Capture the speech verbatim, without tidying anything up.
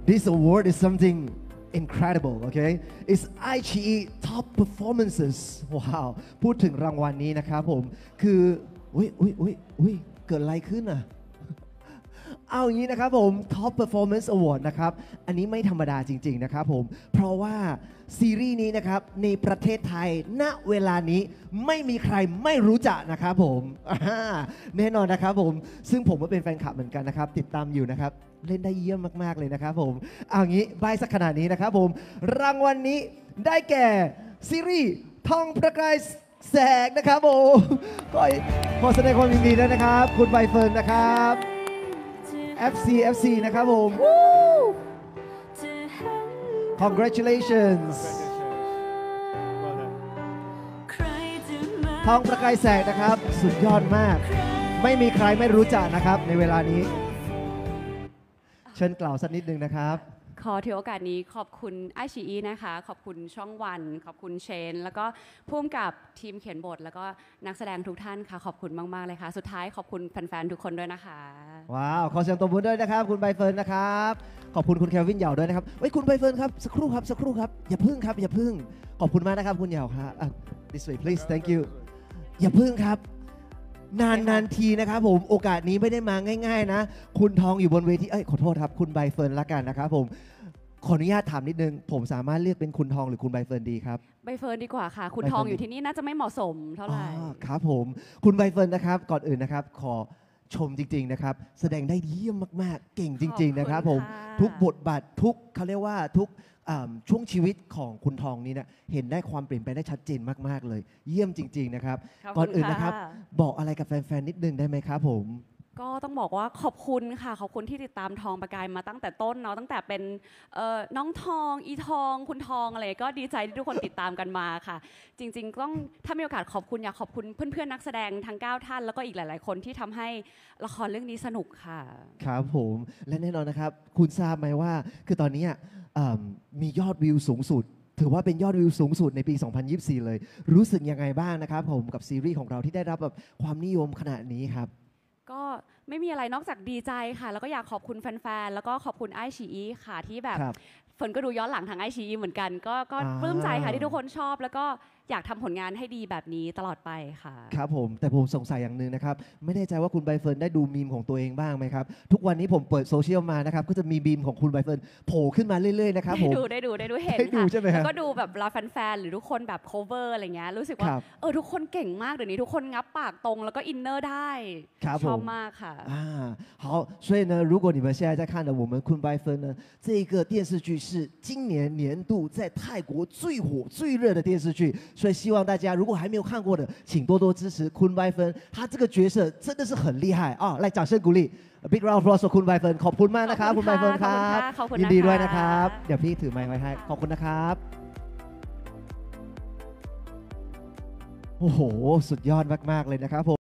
this award is something incredible okay it's ไอ จี อี top performances ว้าวพูดถึงรางวัลนี้นะครับผมคืออุ้ยอุ้ยอุ้ยอุ้ยเกิดอะไรขึ้นอ่ะเอาอย่างนี้นะครับผม Top Performance Award นะครับอันนี้ไม่ธรรมดาจริงๆนะครับผมเพราะว่าซีรีส์นี้นะครับในประเทศไทยณเวลานี้ไม่มีใครไม่รู้จักนะครับผมแน่นอนนะครับผมซึ่งผมก็เป็นแฟนคลับเหมือนกันนะครับติดตามอยู่นะครับเล่นได้เยี่ยมมากๆเลยนะครับผมเอางี้ใบสักขนาดนี้นะครับผมรางวัลนี้ได้แก่ซีรีส์ทองประกายแสงนะครับผมก็ขอแสดงความยินดีด้วยนะครับคุณใบเฟิร์นนะครับ เอฟ ซี เอฟ ซี นะครับผม Congratulations ทองประกายแสงนะครับสุดยอดมากไม่มีใครไม่รู้จักนะครับในเวลานี้เชิญกล่าวสักนิดนึงนะครับขอถือโอกาสนี้ขอบคุณไอชีอีนะคะขอบคุณช่องวันขอบคุณเชนแล้วก็ผู้กำกับทีมเขียนบทแล้วก็นักแสดงทุกท่านค่ะขอบคุณมากๆเลยค่ะสุดท้ายขอบคุณแฟนๆทุกคนด้วยนะคะว้าวขอเสียงตบมือด้วยนะครับคุณใบเฟิร์นนะครับขอบคุณคุณเควินเหยาด้วยนะครับเฮ้ยคุณใบเฟิร์นครับสักครู่ครับสักครู่ครับอย่าพึ่งครับอย่าพึ่งขอบคุณมากนะครับคุณเหยาครับ this way please thank you อย่าพึ่งครับนานนานทีนะครับผมโอกาสนี้ไม่ได้มาง่ายๆนะคุณทองอยู่บนเวทีเอ้ยขอโทษครับคุณใบเฟิร์นละกันนะครับผมขออนุญาตถามนิดนึงผมสามารถเรียกเป็นคุณทองหรือคุณใบเฟิร์นดีครับใบเฟิร์นดีกว่าค่ะคุณทองอยู่ที่นี่น่าจะไม่เหมาะสมเท่าไหร่ครับผมคุณใบเฟิร์นนะครับก่อนอื่นนะครับขอชมจริงๆนะครับแสดงได้เยี่ยมมากๆเก่งจริงๆนะครับผมทุกบทบาททุกเขาเรียกว่าทุกช่วงชีวิตของคุณทองนี้นะเห็นได้ความเปลี่ยนแปลงได้ชัดเจนมากๆเลยเยี่ยมจริงๆนะครับก่อนอื่นนะครับบอกอะไรกับแฟนๆนิดนึงได้ไหมครับผมก็ต้องบอกว่าขอบคุณค่ะขอบคุณที่ติดตามทองประกายมาตั้งแต่ต้นเนาะตั้งแต่เป็นน้องทองอีทองคุณทองอะไรก็ดีใจที่ทุกคนติดตามกันมาค่ะจริงๆต้องถ้ามีโอกาสขอบคุณอยากขอบคุณเพื่อนๆนักแสดงทั้งเก้าท่านแล้วก็อีกหลายๆคนที่ทำให้ละครเรื่องนี้สนุกค่ะครับผมและแน่นอนนะครับคุณทราบไหมว่าคือตอนนี้มียอดวิวสูงสุดถือว่าเป็นยอดวิวสูงสุดในปีสองพันยี่สิบสี่เลยรู้สึกยังไงบ้างนะครับผมกับซีรีส์ของเราที่ได้รับแบบความนิยมขนาดนี้ครับก็ไม่มีอะไรนอกจากดีใจค่ะแล้วก็อยากขอบคุณแฟนๆแล้วก็ขอบคุณไอชีอีค่ะที่แบบฝนก็ดูย้อนหลังทางไอชีอีเหมือนกันก็ก็ปลื้มใจค่ะที่ทุกคนชอบแล้วก็อยากทำผลงานให้ดีแบบนี้ตลอดไปค่ะครับผมแต่ผมสงสัยอย่างหนึ่งนะครับไม่แน่ใจว่าคุณใบเฟิร์นได้ดูมีมของตัวเองบ้างไหมครับทุกวันนี้ผมเปิดโซเชียลมานะครับก็จะมีมีมของคุณใบเฟิร์นโผล่ขึ้นมาเรื่อยๆนะครับผมได้ดูได้ดูได้ดูเห็นค่ะแล้วก็ดูแบบเราแฟนๆหรือทุกคนแบบ cover อะไรเงี้ยรู้สึกว่าเออทุกคนเก่งมากเดี๋ยวนี้ทุกคนงับปากตรงแล้วก็อินเนอร์ได้ชอบมากค่ะอ่า好所以呢如果你们现在在看的我们คุณใบเฟิร์น呢这个电视剧是今年年度在泰国最火最热的电视剧所以希望大家如果还没有看过的请多多支持คุณใบเฟิร์น他这个角色真的是很厉害啊来掌声鼓励 Big round of applause คุณใบเฟิร์นขอบคุณมากนะครับคุณใบเฟิร์นครับยินดีด้วยนะครับเดี๋ยวพี่ถือไมค์ไว้ให้ขอบคุณนะครับโอ้โหสุดยอดมากๆเลยนะครับผม